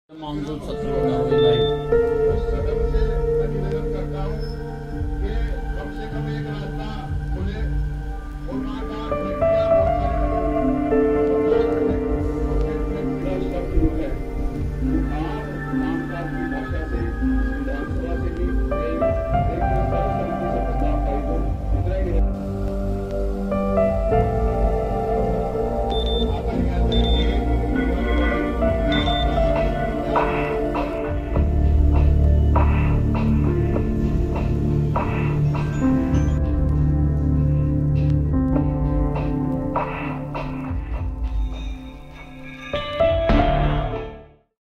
monsoon सत्र होना हुई लाइव सदन से मैं निवेदन करता हूँ कि कम से कम एक रास्ता खुले और